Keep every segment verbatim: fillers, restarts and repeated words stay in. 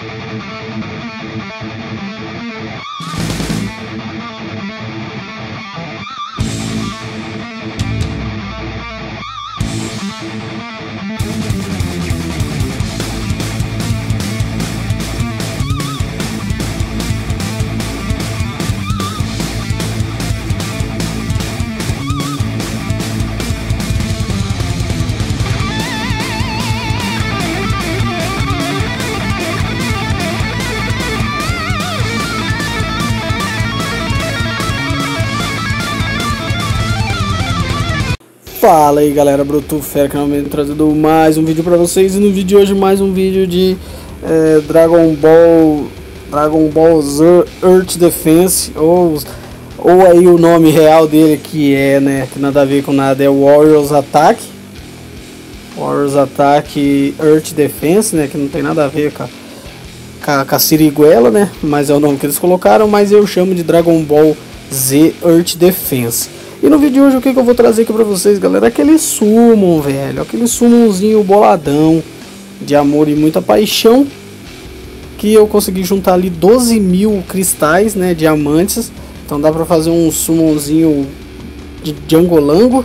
Fala aí galera, Brutufera, finalmente trazendo mais um vídeo pra vocês. E no vídeo de hoje mais um vídeo de é, Dragon Ball Dragon Ball Z Earth Defense, ou, ou aí o nome real dele que é, né, que nada a ver com nada, é Warriors Attack Warriors Attack Earth Defense, né, que não tem nada a ver com a, com a, com a Siriguela, né, mas é o nome que eles colocaram, mas eu chamo de Dragon Ball Z Earth Defense. E no vídeo de hoje o que, que eu vou trazer aqui pra vocês, galera? Aquele summon, velho. Aquele summonzinho boladão de amor e muita paixão. Que eu consegui juntar ali doze mil cristais, né? Diamantes. Então dá pra fazer um summonzinho de Djangolango.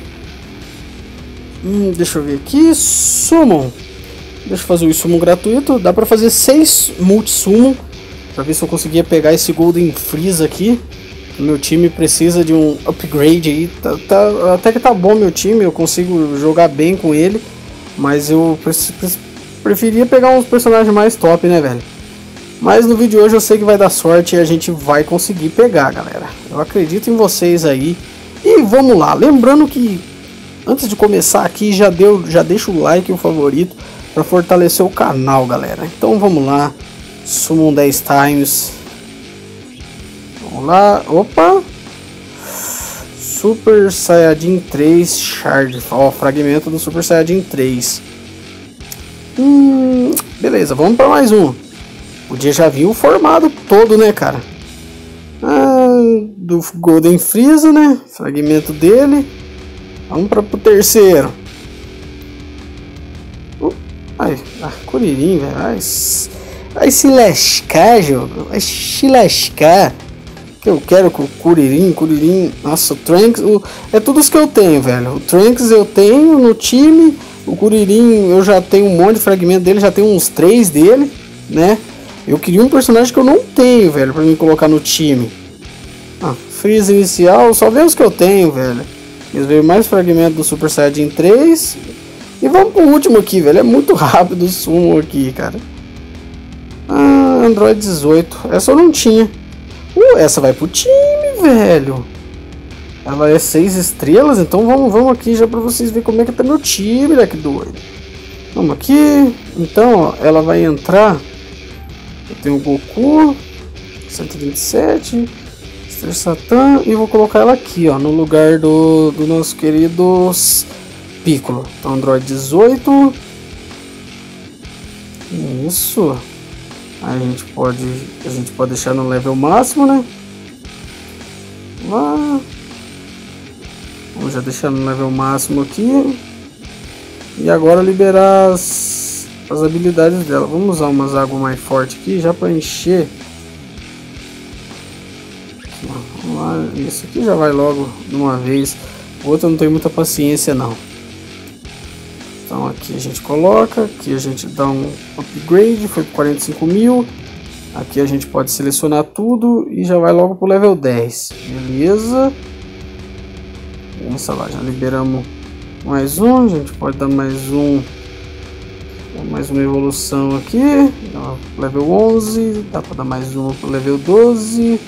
Hum, deixa eu ver aqui. Summon. Deixa eu fazer o summon gratuito. Dá pra fazer seis multi-summon. Pra ver se eu conseguia pegar esse Golden Freeza aqui. Meu time precisa de um upgrade aí, tá, tá, até que tá bom meu time, eu consigo jogar bem com ele, mas eu preferia pegar uns personagens mais top, né, velho? Mas no vídeo de hoje eu sei que vai dar sorte e a gente vai conseguir pegar, galera. Eu acredito em vocês aí. E vamos lá, lembrando que antes de começar aqui, já, deu, já deixa o like e o favorito para fortalecer o canal, galera. Então vamos lá, Summon dez times. Vamos lá, opa, Super Saiyajin três Charge, ó, fragmento do Super Saiyajin três. Hum, beleza, vamos para mais um. O dia já viu o formado todo, né, cara? Ah, do Golden Freeza, né? Fragmento dele. Vamos para o terceiro. Uh, ai, ah, Kuririn, velho. Vai, vai se lascar, jogo. Vai se lascar. Eu quero com o Kuririn, Kuririn, nossa, o Trunks, o, é tudo isso que eu tenho, velho. O Trunks eu tenho no time, o Kuririn eu já tenho um monte de fragmento dele, já tenho uns três dele, né? Eu queria um personagem que eu não tenho, velho, pra me colocar no time. Ah, Freeza inicial, só vê os que eu tenho, velho. Eles veio mais fragmento do Super Saiyajin três. E vamos pro último aqui, velho, é muito rápido o sumo aqui, cara. Ah, Android dezoito, essa eu não tinha. Uh, essa vai pro time, velho. Ela é seis estrelas, então vamos, vamos aqui já pra vocês verem como é que tá meu time, né, que doido. Vamos aqui. Então, ó, ela vai entrar. Eu tenho o Goku, cento e vinte e sete, Mister Satan, e vou colocar ela aqui, ó, no lugar do, do nosso querido Piccolo. Então, Android dezoito. Isso. A gente pode, a gente pode deixar no level máximo, né? Lá. Vamos já deixar no level máximo aqui. E agora liberar as, as habilidades dela. Vamos usar umas águas mais fortes aqui, já para encher. Aqui, vamos lá. Esse aqui já vai logo de uma vez. O outro eu não tenho muita paciência, não. Então aqui a gente coloca, aqui a gente dá um upgrade, foi para quarenta e cinco mil. Aqui a gente pode selecionar tudo e já vai logo para o level dez. Beleza. Nossa lá, já liberamos mais um, a gente pode dar mais um, mais uma evolução aqui. Level onze, dá para dar mais uma para o level doze.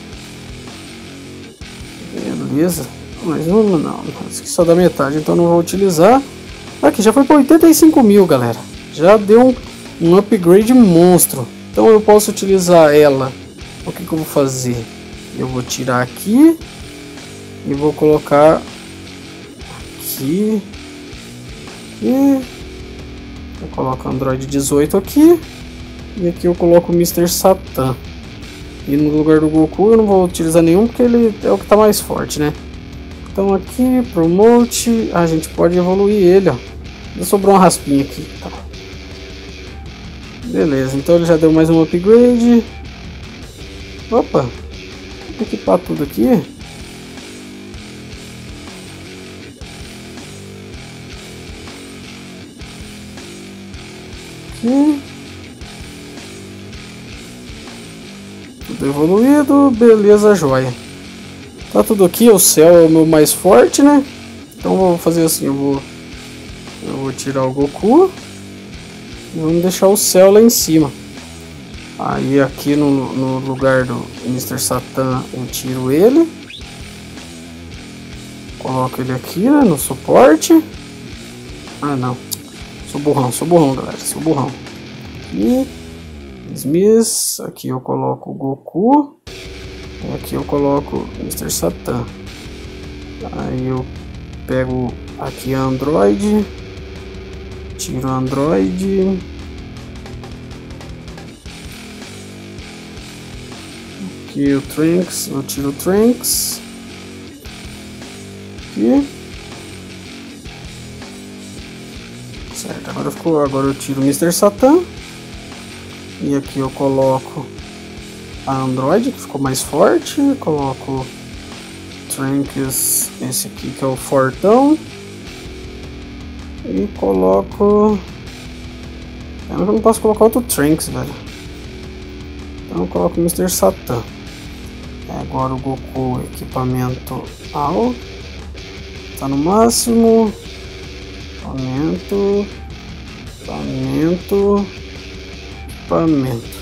Beleza. Mais uma não, isso aqui só dá metade, então não vou utilizar. Aqui já foi para oitenta e cinco mil, galera. Já deu um, um upgrade monstro. Então eu posso utilizar ela. O que, que eu vou fazer? Eu vou tirar aqui e vou colocar aqui. E eu coloco Android dezoito aqui. E aqui eu coloco o Mister Satan. E no lugar do Goku eu não vou utilizar nenhum porque ele é o que está mais forte, né? Então aqui, Promote, a gente pode evoluir ele, ó. Já sobrou uma raspinha aqui, tá? Beleza, então ele já deu mais um upgrade. Opa, vou equipar tudo aqui. Aqui. Tudo evoluído, beleza, joia. Tá tudo aqui, o céu é o meu mais forte, né? Então vou fazer assim, eu vou, eu vou tirar o Goku. E vamos deixar o céu lá em cima. Aí aqui no, no lugar do mister Satan eu tiro ele. Coloco ele aqui, né, no suporte. Ah não, sou burrão, sou burrão galera, sou burrão. Aqui, Smith, aqui eu coloco o Goku. E aqui eu coloco o mister Satan. Aí eu pego aqui a Android. Tiro o Android. Aqui o Trunks, eu tiro o Trunks. Aqui. Certo, agora ficou. Agora eu tiro o mister Satan. E aqui eu coloco a Android, que ficou mais forte. Coloco Trunks, esse aqui que é o fortão. E coloco... Eu não posso colocar outro Trunks, velho. Então eu coloco o mister Satan. Agora o Goku, equipamento alto. Tá no máximo. Equipamento. Equipamento. Equipamento.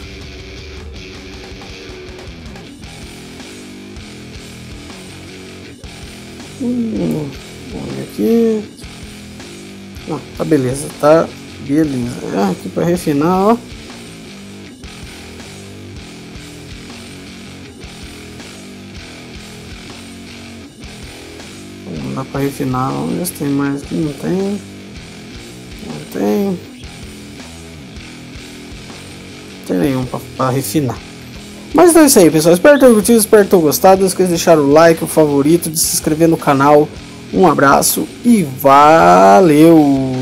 Hum, vamos ver aqui. Não, tá beleza, tá beleza. Ah, aqui para refinar, ó. Não dá para refinar, vamos ver se tem mais aqui. Não tem. Não tem. Não tem nenhum para refinar. Mas então é isso aí, pessoal. Espero ter curtido, espero ter gostado. Não esqueça de deixar o like, o favorito, de se inscrever no canal. Um abraço e valeu!